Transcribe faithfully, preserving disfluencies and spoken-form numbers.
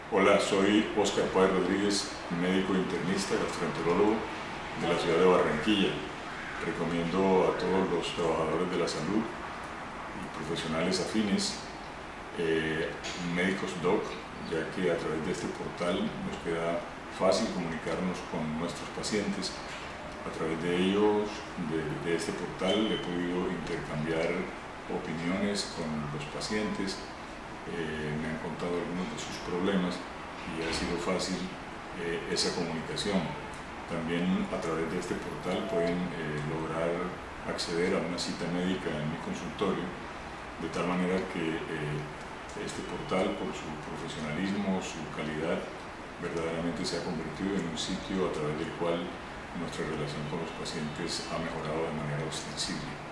Hola, soy Óscar Páez Rodríguez, médico internista, gastroenterólogo de la ciudad de Barranquilla. Recomiendo a todos los trabajadores de la salud y profesionales afines eh, Médicos Doc, ya que a través de este portal nos queda fácil comunicarnos con nuestros pacientes. A través de ellos, de, de este portal, he podido intercambiar opiniones con los pacientes. Eh, me han contado algunos de sus problemas y ha sido fácil eh, esa comunicación. También a través de este portal pueden eh, lograr acceder a una cita médica en mi consultorio, de tal manera que eh, este portal, por su profesionalismo, su calidad, verdaderamente se ha convertido en un sitio a través del cual nuestra relación con los pacientes ha mejorado de manera ostensible.